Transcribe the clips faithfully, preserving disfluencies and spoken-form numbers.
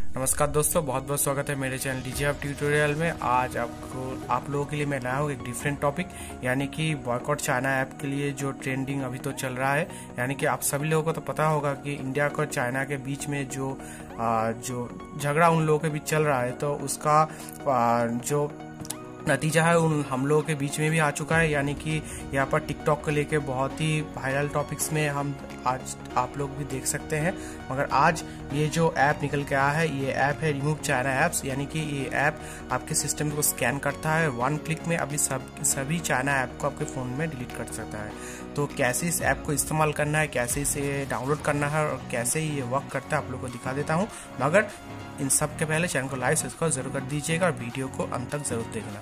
नमस्कार दोस्तों, बहुत बहुत स्वागत है मेरे चैनल डीजे हब ट्यूटोरियल में। आज आपको आप लोगों के लिए मैं लाया हूँ एक डिफरेंट टॉपिक, यानी कि बॉयकॉट चाइना ऐप के लिए जो ट्रेंडिंग अभी तो चल रहा है। यानी कि आप सभी लोगों को तो पता होगा कि इंडिया और चाइना के बीच में जो आ, जो झगड़ा उन लोगों के बीच चल रहा है, तो उसका आ, जो नतीजा है उन हम लोगों के बीच में भी आ चुका है। यानी कि यहाँ पर टिकटॉक को लेके बहुत ही वायरल टॉपिक्स में हम आज आप लोग भी देख सकते हैं। मगर आज ये जो ऐप निकल के आया है, ये ऐप है रिमूव चाइना ऐप्स। यानी कि ये ऐप आपके सिस्टम को स्कैन करता है, वन क्लिक में अभी सब सभी चाइना ऐप को आपके फ़ोन में डिलीट कर सकता है। तो कैसे इस ऐप को इस्तेमाल करना है, कैसे इसे डाउनलोड करना है और कैसे ये वर्क करता है, आप लोग को दिखा देता हूँ। मगर इन सब के पहले चैनल को लाइक सब्सक्राइब जरूर कर दीजिएगा और वीडियो को अंत तक जरूर देखना।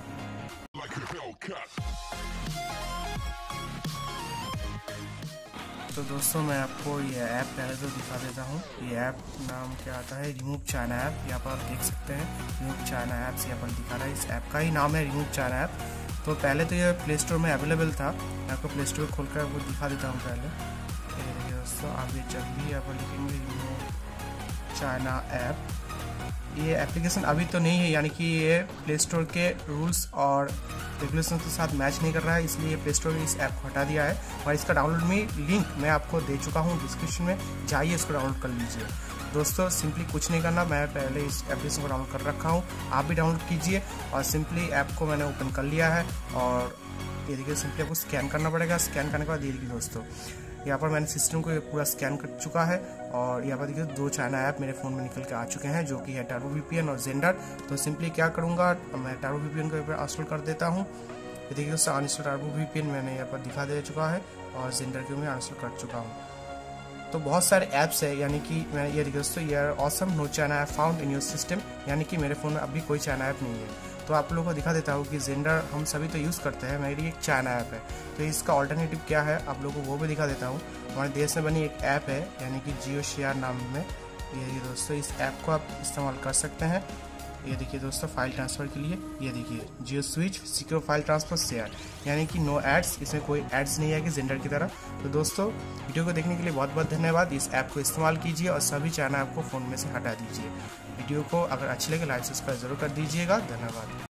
तो दोस्तों, मैं आपको ये ऐप पहले तो दिखा देता हूँ। ये ऐप नाम क्या आता है, रिमूव चाइना ऐप। यहाँ पर आप देख सकते हैं रिमूव चाइना ऐप्स यहाँ पर दिखा रहा है। इस ऐप का ही नाम है रिमूव चाइना ऐप। तो पहले तो ये प्ले स्टोर में अवेलेबल था। मैं आपको प्ले स्टोर खोल कर वो दिखा देता हूँ। पहले ये दोस्तों, आगे जब भी यहाँ पर लिखेंगे रिमूव चाइना ऐप, ये एप्लीकेशन अभी तो नहीं है, यानी कि ये प्ले स्टोर के रूल्स और रेगुलेशन के साथ मैच नहीं कर रहा है, इसलिए प्ले स्टोर ने इस ऐप को हटा दिया है। और इसका डाउनलोड में लिंक मैं आपको दे चुका हूँ डिस्क्रिप्शन में, जाइए इसको डाउनलोड कर लीजिए। दोस्तों, सिंपली कुछ नहीं करना, मैं पहले इस एप्लीकेशन को डाउनलोड कर रखा हूँ, आप भी डाउनलोड कीजिए। और सिंपली ऐप को मैंने ओपन कर लिया है और ये देखिए, सिंपली आपको स्कैन करना पड़ेगा। स्कैन करने के बाद ये देखिए दोस्तों, यहाँ पर मैंने सिस्टम को पूरा स्कैन कर चुका है और यहाँ पर देखिए दो चाइना ऐप मेरे फ़ोन में निकल के आ चुके हैं, जो कि है टर्बो वीपीएन और जेंडर। तो सिंपली क्या करूँगा, मैं टर्बो वीपीएन को इंस्टॉल कर देता हूँ। ये देखिए दोस्तों, अनइंस्टॉल टर्बो वीपीएन मैंने यहाँ पर दिखा दे चुका है और जेंडर को मैं अनइंस्टॉल कर चुका हूँ। तो बहुत सारे ऐप्स है, यानी कि मैं ये देखिए दोस्तों, ये awesome no China app found in your system, यानी कि मेरे फ़ोन में अभी कोई चाइना ऐप नहीं है। तो आप लोगों को दिखा देता हूँ कि जेंडर हम सभी तो यूज़ करते हैं, मेरी एक चाइना ऐप है। तो इसका ऑल्टरनेटिव क्या है, आप लोगों को वो भी दिखा देता हूँ। हमारे देश में बनी एक ऐप है, यानी कि जियो शेयर नाम में। ये दोस्तों, इस ऐप को आप इस्तेमाल कर सकते हैं। ये देखिए दोस्तों, फाइल ट्रांसफ़र के लिए ये देखिए Jio switch secure file transfer share, यानी कि नो एड्स, इसमें कोई एड्स नहीं है कि जेंडर की तरह। तो दोस्तों, वीडियो को देखने के लिए बहुत बहुत धन्यवाद। इस ऐप को इस्तेमाल कीजिए और सभी चाइना ऐप को फ़ोन में से हटा दीजिए। वीडियो को अगर अच्छी लगे लाइक सब्सक्राइब जरूर कर दीजिएगा। धन्यवाद।